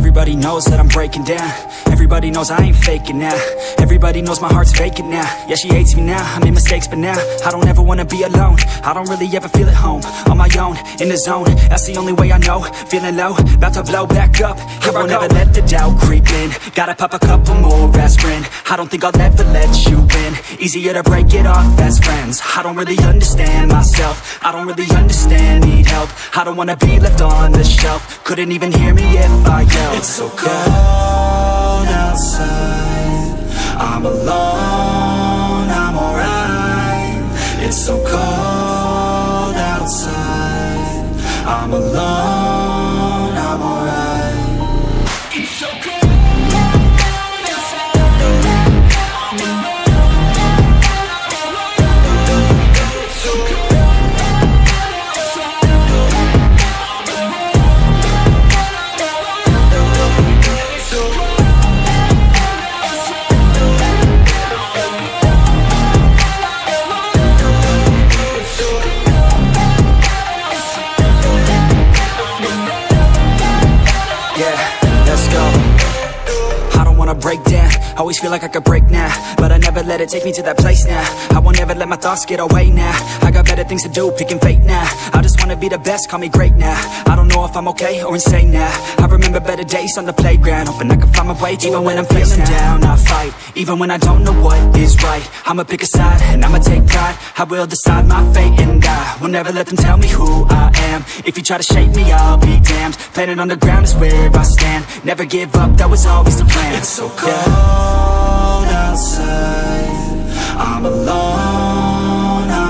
Everybody knows that I'm breaking down. Everybody knows I ain't faking now. Everybody knows my heart's vacant now. Yeah, she hates me now, I made mistakes, but now I don't ever wanna be alone. I don't really ever feel at home. On my own, in the zone, that's the only way I know. Feeling low, about to blow back up. Here I won't ever let the doubt creep in. Gotta pop a couple more aspirin. I don't think I'll ever let you in. Easier to break it off best friends. I don't really understand myself. I don't really understand, need help. I don't wanna be left on the shelf. Couldn't even hear me if I yelled. It's so cold outside, I'm alone, I'm alright. It's so cold outside, I'm alone, I'm alright. It's so cold. Break down, always feel like I could break now, but I never let it take me to that place now. I won't ever let my thoughts get away now. I got better things to do, picking fate now. I just wanna be the best, call me great now. I don't know if I'm okay or insane now. I remember better days on the playground, hoping I can find my way even when I'm feeling down. I fight, even when I don't know what is right. I'ma pick a side, and I'ma take pride. I will decide my fate and I will never let them tell me who I am. If you try to shape me, I'll be damned. Planet on the ground is where I stand. Never give up, that was always the plan. It's so cold outside, I'm alone, I'm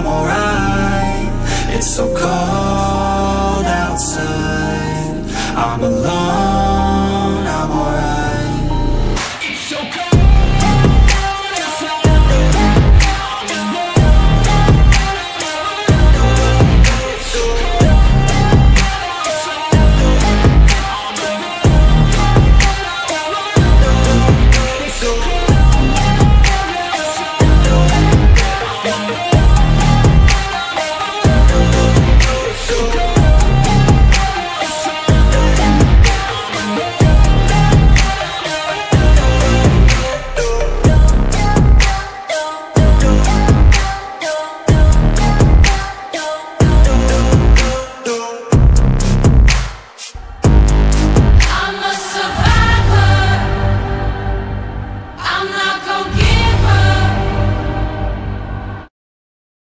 alright. It's so cold outside, I'm alone.